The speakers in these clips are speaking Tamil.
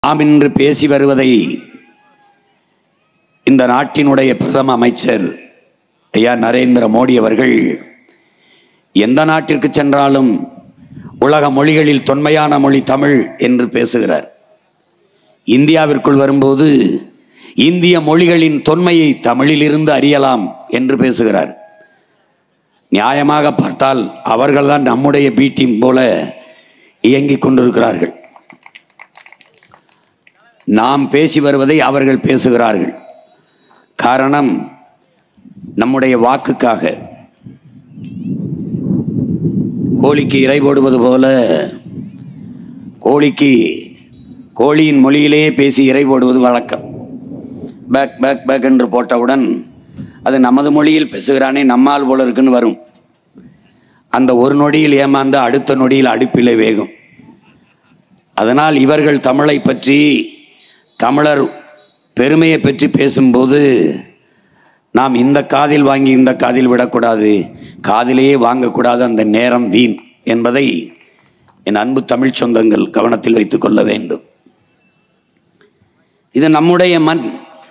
நாம் இன்று பேசி வருவதை இந்த நாட்டினுடைய பிரதம அமைச்சர் ஐயா நரேந்திர மோடி அவர்கள் எந்த நாட்டிற்கு சென்றாலும் உலக மொழிகளில் தொன்மையான மொழி தமிழ் என்று பேசுகிறார். இந்தியாவிற்குள் வரும்போது இந்திய மொழிகளின் தொன்மையை தமிழிலிருந்து அறியலாம் என்று பேசுகிறார். நியாயமாக பார்த்தால் அவர்கள்தான் நம்முடைய பி டீம் போல இயங்கிக் கொண்டிருக்கிறார்கள். நாம் பேசி வருவதை அவர்கள் பேசுகிறார்கள். காரணம், நம்முடைய வாக்குக்காக. கோழிக்கு இறை போடுவது போல கோழியின் மொழியிலேயே பேசி இறை போடுவது வழக்கம். பேக் பேக் பேக் என்று போட்டவுடன் அது நமது மொழியில் பேசுகிறானே நம்மால் போல இருக்குன்னு வரும். அந்த ஒரு நொடியில் ஏமாந்து அடுத்த நொடியில் அடுப்பிலே வேகும். அதனால் இவர்கள் தமிழை பற்றி, தமிழர் பெருமையை பற்றி பேசும்போது நாம் இந்த காதில் வாங்கி இந்த காதில் விடக்கூடாது, காதிலேயே வாங்கக்கூடாது, அந்த நேரம் வீண் என்பதை என் அன்பு தமிழ் சொந்தங்கள் கவனத்தில் வைத்துக் கொள்ள வேண்டும். இது நம்முடைய மண்,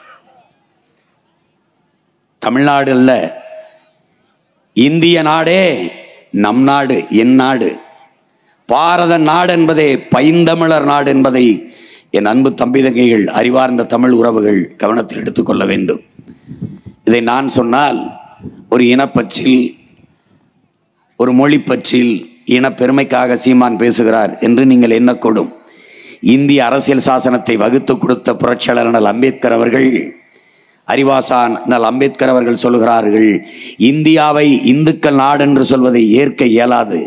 தமிழ்நாடு அல்ல, இந்திய நாடே நம் நாடு, என் நாடு, பாரத நாடு என்பதே பைந்தமிழர் நாடு என்பதை என் அன்பு தம்பி தங்கைகள், அறிவார்ந்த தமிழ் உறவுகள் கவனத்தில் எடுத்துக்கொள்ள வேண்டும். இதை நான் சொன்னால் ஒரு இனப்பற்றில், ஒரு மொழிப்பற்றில், இனப்பெருமைக்காக சீமான் பேசுகிறார் என்று நீங்கள் எண்ணக்கூடும். இந்திய அரசியல் சாசனத்தை வகுத்து கொடுத்த புரட்சியாளர் அண்ணல் அம்பேத்கர் அவர்கள், அறிவாசான் அண்ணல் அம்பேத்கர் அவர்கள் சொல்கிறார்கள், இந்தியாவை இந்துக்கள் நாடு என்று சொல்வதை ஏற்க இயலாது.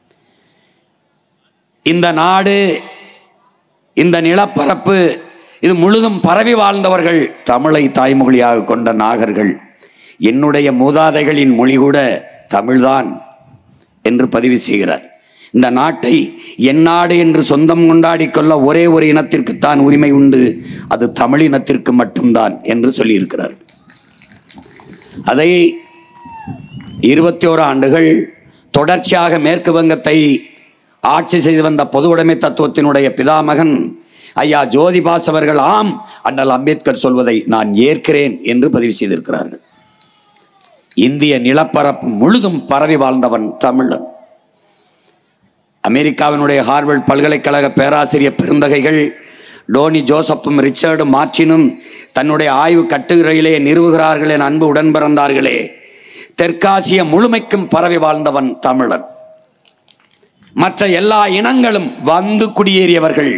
இந்த நாடு, இந்த நிலப்பரப்பு, இது முழுதும் பரவி வாழ்ந்தவர்கள் தமிழை தாய்மொழியாக கொண்ட நாகர்கள். என்னுடைய மூதாதைகளின் மொழி கூட தமிழ்தான் என்று பதிவு செய்கிறார். இந்த நாட்டை என் நாடு என்று சொந்தம் கொண்டாடி கொள்ள ஒரே ஒரு இனத்திற்குத்தான் உரிமை உண்டு, அது தமிழ் இனத்திற்கு மட்டும்தான் என்று சொல்லியிருக்கிறார். அதை 21 ஆண்டுகள் தொடர்ச்சியாக மேற்கு வங்கத்தை ஆட்சி செய்து வந்த பொது உடைமை தத்துவத்தினுடைய பிதாமகன் ஐயா ஜோதிபாஸ் அவர்கள், ஆம், அண்ணல் அம்பேத்கர் சொல்வதை நான் ஏற்கிறேன் என்று பதிவு செய்திருக்கிறார்கள். இந்திய நிலப்பரப்பு முழுதும் பரவி வாழ்ந்தவன் தமிழன். அமெரிக்காவினுடைய ஹார்வர்ட் பல்கலைக்கழக பேராசிரியர் பெருந்தகைகள் டோனி ஜோசப்பும் ரிச்சர்டு மார்டினும் தன்னுடைய ஆய்வு கட்டுரையிலே நிறுவுகிறார்கள், என் அன்பு உடன் பிறந்தார்களே, தெற்காசிய முழுமைக்கும் பரவி வாழ்ந்தவன் தமிழன். மற்ற எல்லா இனங்களும் வந்து குடியேறியவர்கள்.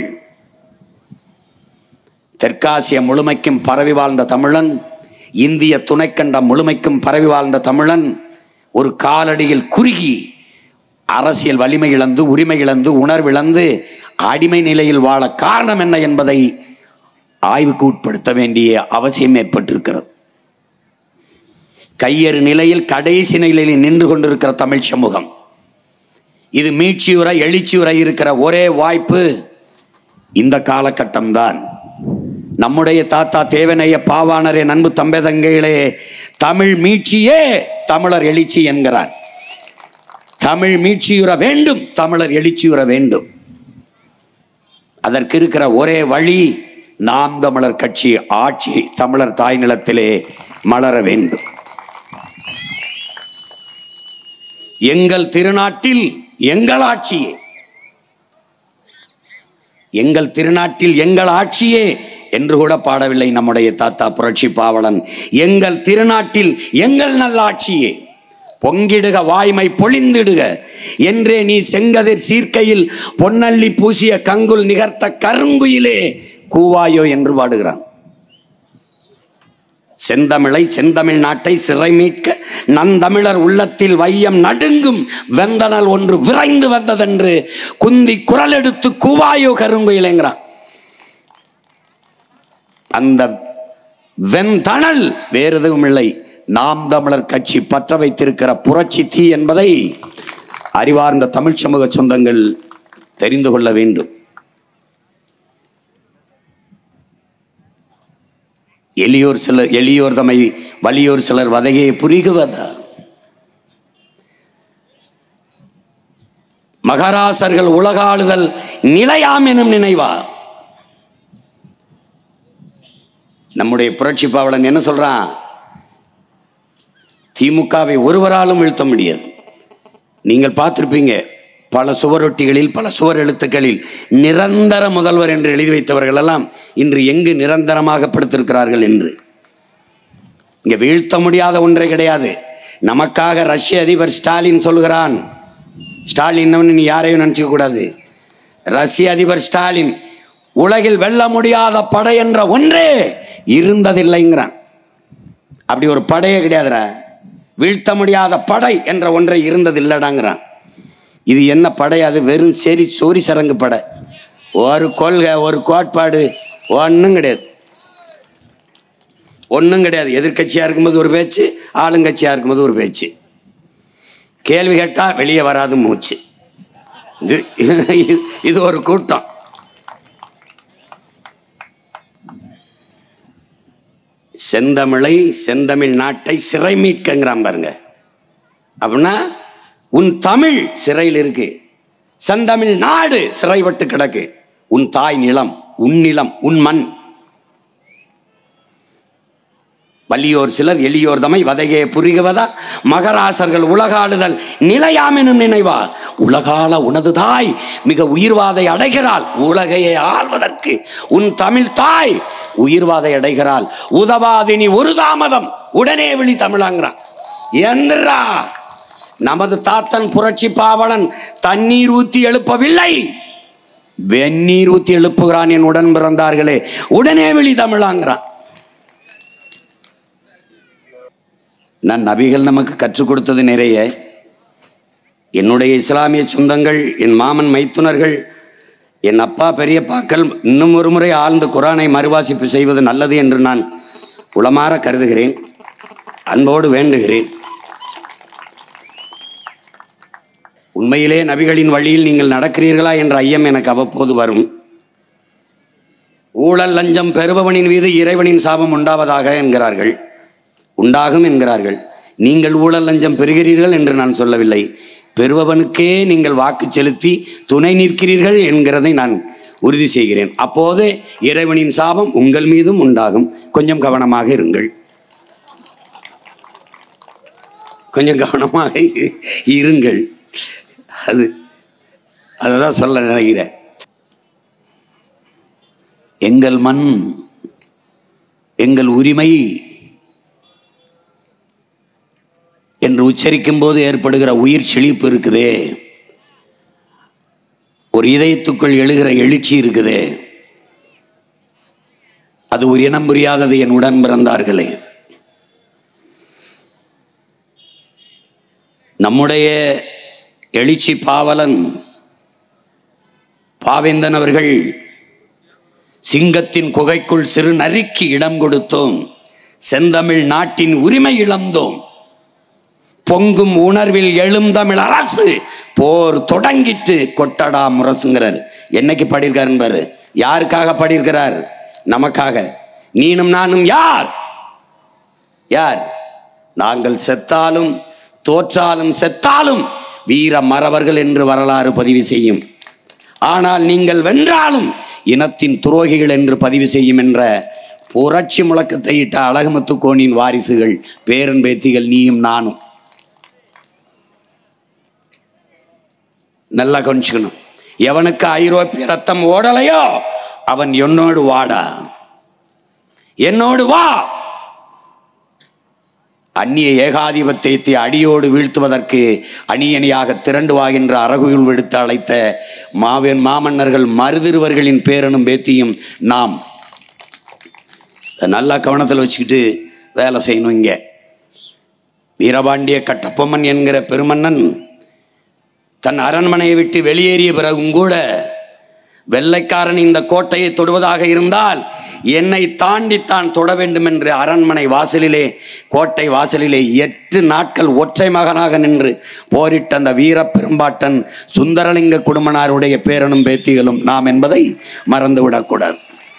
தெற்காசிய முழுமைக்கும் பரவி வாழ்ந்த தமிழன், இந்திய துணைக்கண்டம் முழுமைக்கும் பரவி வாழ்ந்த தமிழன் ஒரு காலடியில் குறுகி அரசியல் வலிமை இழந்து, உரிமை இழந்து, உணர்விழந்து அடிமை நிலையில் வாழ காரணம் என்ன என்பதை ஆய்வுக்கு உட்படுத்த வேண்டிய அவசியம் ஏற்பட்டிருக்கிறது. கையறு நிலையில் கடைசி நிலையில் நின்று கொண்டிருக்கிற தமிழ் சமூகம், இது மீட்சியுற எழுச்சியுற இருக்கிற ஒரே வாய்ப்பு இந்த காலகட்டம்தான். நம்முடைய தாத்தா தேவனைய பாவாணரே, நண்பு தம்பதங்கைகளே, தமிழ் மீட்சியே தமிழர் எழுச்சி என்கிறார். தமிழ் மீட்சியுற வேண்டும், தமிழர் எழுச்சியுற வேண்டும். அதற்கு இருக்கிற ஒரே வழி, நாம் தமிழர் கட்சி ஆட்சி தமிழர் தாய் நிலத்திலே மலர வேண்டும். எங்கள் திருநாட்டில் எங்கள் ஆட்சியே, எங்கள் திருநாட்டில் எங்கள் ஆட்சியே என்று கூட பாடவில்லை நம்முடைய தாத்தா புரட்சி பாவலன். எங்கள் திருநாட்டில் எங்கள் நல்லாட்சியே, பொங்கிடுக வாய்மை பொழிந்திடுக என்றே நீ செங்கதிர் சீர்க்கையில் பொன்னள்ளி பூசிய கங்குல் நிகர்த்த கருங்குயிலே கூவாயோ என்று பாடுகிறான். செந்தமிழை, செந்தமிழ் நாட்டை சிறை மீட்க நந்தமிழர் உள்ளத்தில் வையம் நடுங்கும் வெந்தனல் ஒன்று விரைந்து வந்ததென்று குந்தி குரல் எடுத்து கூவாயோ கருங்குயிலேங்கிறான். அந்த வெந்தனல் வேறு எதுவும் இல்லை, நாம் தமிழர் கட்சி பற்ற வைத்திருக்கிற புரட்சி தீ என்பதை அறிவார்ந்த தமிழ் சமூக சொந்தங்கள் தெரிந்து கொள்ள வேண்டும். எளியோர் தம்மை வலியோர் சிலர் வதையை புரிகுவதா, மகராசர்கள் உலகாளுதல் நிலையாம் எனும் நினைவா, நம்முடைய புரட்சி பாவலன் என்ன சொல்றான்? திமுகவை ஒருவராலும் வீழ்த்த முடியாது. நீங்கள் பார்த்திருப்பீங்க, பல சுவரொட்டிகளில், பல சுவர் எழுத்துக்களில் நிரந்தர முதல்வர் என்று எழுதி வைத்தவர்கள் எல்லாம் இன்று எங்கு நிரந்தரமாக படுத்திருக்கிறார்கள் என்று. இங்கே வீழ்த்த முடியாத ஒன்றே கிடையாது. நமக்காக ரஷ்ய அதிபர் ஸ்டாலின் சொல்கிறான். ஸ்டாலின் நீ யாரையும் நினைச்சுக்க கூடாது. ரஷ்ய அதிபர் ஸ்டாலின் உலகில் வெல்ல முடியாத படை என்ற ஒன்றே இருந்ததில்லைங்கிறான். அப்படி ஒரு படையே கிடையாதுடா. வீழ்த்த முடியாத படை என்ற ஒன்றை இருந்ததில்லடாங்கிறான். இது என்ன படை? அது வெறும் சோரி சரங்கு படை. ஒரு கொள்கை, ஒரு கோட்பாடு ஒன்றும் கிடையாது. ஒன்றும் கிடையாது. எதிர்கட்சியாக இருக்கும்போது ஒரு பேச்சு, ஆளுங்கட்சியாக இருக்கும்போது ஒரு பேச்சு. கேள்வி கேட்டால் வெளியே வராது மூச்சு. இது ஒரு கூட்டம். செந்தமிழை, செந்தமிழ் நாட்டை சிறை மீட்கங்கிறான் பாருங்க. அப்படின்னா உன் தமிழ் சிறையில் இருக்கு, செந்தமிழ் நாடு சிறைப்பட்டு கிடக்கு. உன் தாய் நிலம், உன் நிலம், உன் மண். வலியோர் சிலர் எளியோர் தமை வதையே புரிகுவதா மகராசர்கள் உலகாளுதல் நிலையாமெனும் நினைவா. உலகால உனது தாய் மிக உயிர்வாதை அடைகிறாள். உலகையை ஆள்வதற்கு உன் தமிழ் தாய் உயிர்வாதை அடைகிறாள். உதவாதினி ஒரு தாமதம் உடனே விழி தமிழாங்கிறான். எந்திரா, நமது தாத்தன் புரட்சி பாவலன் தண்ணீர் ஊத்தி எழுப்பவில்லை, வெந்நீர் ஊத்தி எழுப்புகிறான். என் உடன் பிறந்தார்களே, உடனே விழி தமிழாங்கிறான். நான் நபிகள் நமக்கு கற்றுக் கொடுத்தது நிறைய. என்னுடைய இஸ்லாமிய சொந்தங்கள், என் மாமன் மைத்துனர்கள், என் அப்பா பெரியப்பாக்கள் இன்னும் ஒரு முறை ஆழ்ந்து குரானை மறுவாசிப்பு செய்வது நல்லது என்று நான் உளமாற கருதுகிறேன், அன்போடு வேண்டுகிறேன். உண்மையிலே நபிகளின் வழியில் நீங்கள் நடக்கிறீர்களா என்ற ஐயம் எனக்கு அவ்வப்போது வரும். ஊழல் லஞ்சம் பெறுபவனின் மீது இறைவனின் சாபம் உண்டாவதாக என்கிறார்கள், உண்டாகும் என்கிறார்கள். நீங்கள் ஊழல் லஞ்சம் பெறுகிறீர்கள் என்று நான் சொல்லவில்லை. பெறுபவனுக்கே நீங்கள் வாக்கு செலுத்தி துணை நிற்கிறீர்கள் என்கிறதை நான் உறுதி செய்கிறேன். அப்போது இறைவனின் சாபம் உங்கள் மீதும் உண்டாகும். கொஞ்சம் கவனமாக இருங்கள், கொஞ்சம் கவனமாக இருங்கள். அதுதான் சொல்ல நினைக்கிறேன். எங்கள் மண், எங்கள் உரிமை என்று உச்சரிக்கும் போது ஏற்படுகிற உயிர் செழிப்பு இருக்குதே, ஒரு இதயத்துக்குள் எழுகிற எழுச்சி இருக்குதே, அது ஒரு இனம் புரியாதது என் உடன் பிறந்தார்களே. நம்முடைய எழுச்சி பாவலன் பாவேந்தன் அவர்கள் சிங்கத்தின் குகைக்குள் சிறு நரிக்கு இடம் கொடுத்தோம், செந்தமிழ் நாட்டின் உரிமை இழந்தோம், பொங்கும் உணர்வில் எழும் தமிழ் அரசு போர் தொடங்கிட்டு கொட்டடா முரசுங்கிறார். என்னைக்கு பாடியிருக்காரு பாரு. யாருக்காக பாடியிருக்கிறார்? நமக்காக. நீனும் நானும் யார்? யார்? நாங்கள் செத்தாலும் தோற்றாலும் செத்தாலும் வீர மறவர்கள் என்று வரலாறு பதிவு செய்யும். ஆனால் நீங்கள் வென்றாலும் இனத்தின் துரோகிகள் என்று பதிவு செய்யும் என்ற புரட்சி முழக்கத்தை இட்ட அழகுமுத்துக்கோனின் வாரிசுகள், பேரன் பேத்திகள் நீயும் நானும். நல்லா கொஞ்சிக்கணும். எவனுக்கு ஐரோப்பிய ரத்தம் ஓடலையோ அவன் என்னோடு வாடா, என்னோடு வா. அந்நிய ஏகாதிபத்தியத்தை அடியோடு வீழ்த்துவதற்கு அணியணியாக திரண்டு வாகின்ற அரகுயில் விடுத்து அழைத்த மாமன்னர்கள் மருதிருவர்களின் பேரனும் பேத்தியும் நாம். நல்லா கவனத்தில் வச்சுக்கிட்டு வேலை செய்யணும். இங்கே வீரபாண்டிய கட்டபொம்மன் என்கிற பெருமன்னன் தன் அரண்மனையை விட்டு வெளியேறிய பிறகும் கூட வெள்ளைக்காரன் இந்த கோட்டையை தொடுவதாக இருந்தால் என்னை தாண்டி தான் தொட வேண்டும் என்று அரண்மனை வாசலிலே, கோட்டை வாசலிலே 8 நாட்கள் ஒற்றை மகனாக நின்று போரிட்ட அந்த வீர பெரும்பாட்டன் சுந்தரலிங்க குடும்பனாருடைய பேரனும் பேத்திகளும் நாம் என்பதை மறந்துவிடக்கூடாது.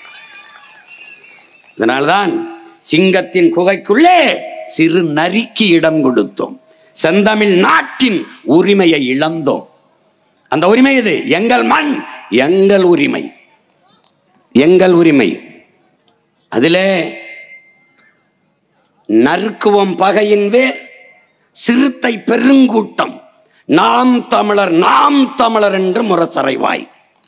இதனால்தான் சிங்கத்தின் குகைக்குள்ளே சிறு நரிக்கு இடம் கொடுத்தோம், செந்தமிழ் நாட்டின் உரிமையை இழந்தோம். அந்த உரிமை இது. எங்கள் மண், எங்கள் உரிமை, எங்கள் உரிமை. அதிலே நறுக்குவம் பகையின் வேர் சிறுத்தை பெருங்கூட்டம், நாம் தமிழர் நாம் தமிழர் என்று முரசறைவாய்.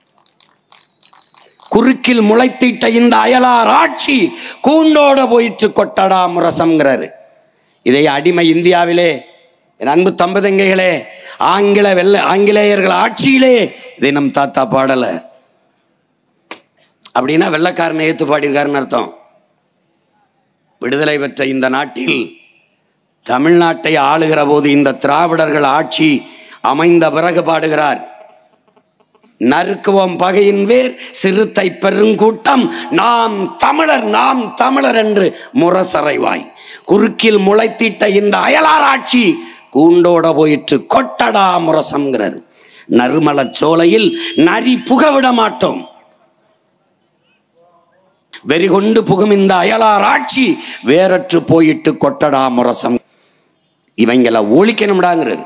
குறுக்கில் முளைத்திட்ட இந்த அயலார் ஆட்சி கூண்டோட போயிற்று கொட்டடா முரசம்ங்கிறாரு. இதை அடிமை இந்தியாவிலே என் அன்பு தம்பதங்கைகளே, ஆங்கிலேயர்கள் ஆட்சியிலே இதை நம் தாத்தா பாடல. அப்படின்னா வெள்ளைக்காரனை ஏத்து பாடியிருக்காருன்னு அர்த்தம். விடுதலை பெற்ற இந்த நாட்டில் தமிழ்நாட்டை ஆளுகிற போது இந்த திராவிடர்கள் ஆட்சி அமைந்த பிறகு பாடுகிறார். நறுக்குவம் பகையின் வேர் சிறுத்தை பெருங்கூட்டம், நாம் தமிழர் நாம் தமிழர் என்று முரசறைவாய். குறுக்கில் முளைத்திட்ட இந்த அயலார் ஆட்சி கூண்டோட போயிற்று கொட்டடா முரசம்ங்கிறார். நறுமலர் சோலையில் நரி புகவிட மாட்டோம், வெறிகொண்டு புகும் இந்த அயலார் ஆட்சி வேறற்று போயிட்டு கொட்டடா முரசம். இவங்களை ஒழிக்கணும்டாங்கிறது.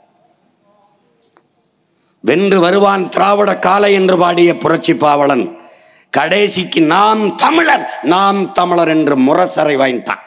வென்று வருவான் திராவிட காலை என்று பாடிய புரட்சி பாவலன் கடைசிக்கு நாம் தமிழர் நாம் தமிழர் என்று முரசறை வாய்ந்தான்.